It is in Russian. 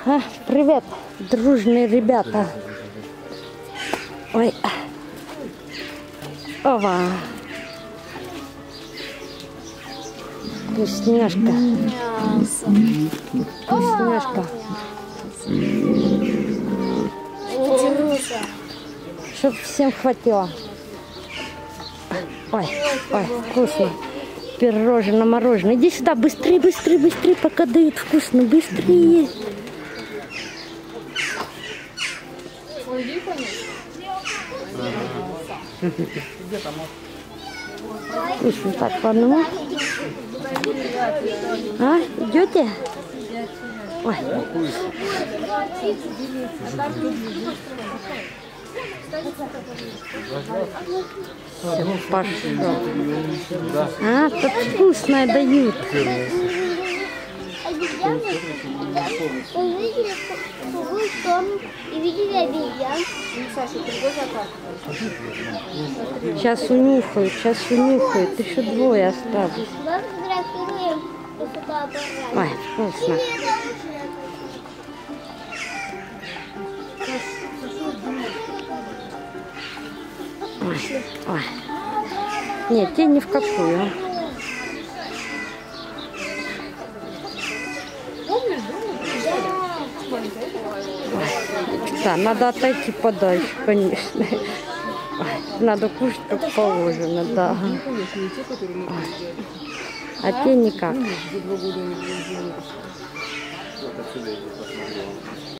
Привет, дружные ребята. Ой. Ова. Вкусняшка. Мясо. Вкусняшка. Чтоб всем хватило. Ой, ой, вкусно. Пирожное, мороженое. Иди сюда, быстрее, быстрее, быстрее, пока дают вкусно. Быстрее. Вкусно так по одному. А, идете? Ой. Все, пошел. А, тут вкусное дают. Сейчас унюхают. Еще двое осталось. Ой, вкусно. Ой, ой. Нет, те ни в какую. Да, надо отойти подальше, конечно. Ой, надо кушать как положено, да. Ой. А те никак.